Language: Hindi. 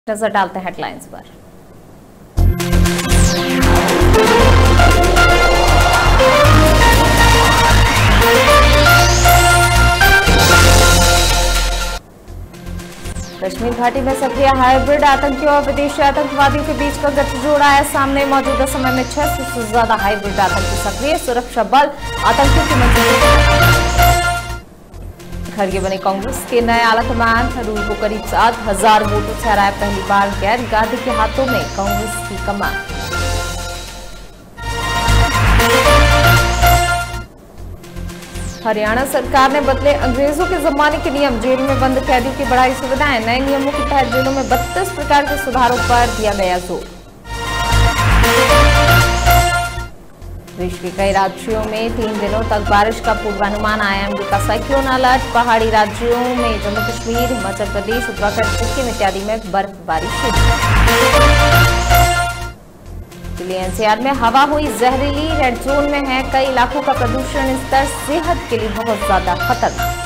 नजर डालते हैं हेडलाइंस पर। कश्मीर घाटी में सक्रिय हाइब्रिड आतंकियों और विदेशी आतंकवादियों के बीच का गठजोड़ आया सामने। मौजूदा समय में 600 से ज्यादा हाइब्रिड आतंकी सक्रिय, सुरक्षा बल आतंकियों की मंजूरी। खड़गे बने कांग्रेस के नए आलाकमान, थरूर को करीब 7,000 वोटों से हराया पहली बार गैर गांधी के हाथों में कांग्रेस की कमान। हरियाणा सरकार ने बदले अंग्रेजों के जमाने के नियम, जेल में बंद कैदियों की बढ़ाई सुविधाएं। नए नियमों के तहत जेलों में 32 प्रकार के सुधारों पर दिया गया जोर। देश के कई राज्यों में 3 दिनों तक बारिश का पूर्वानुमान। IMD का साइक्लोन अलर्ट। पहाड़ी राज्यों में जम्मू कश्मीर, हिमाचल प्रदेश, उत्तराखंड, सिक्किम इत्यादि में बर्फबारी शुरू। दिल्ली NCR में हवा हुई जहरीली, रेड जोन में है कई इलाकों का प्रदूषण स्तर, सेहत के लिए बहुत ज्यादा खतरनाक।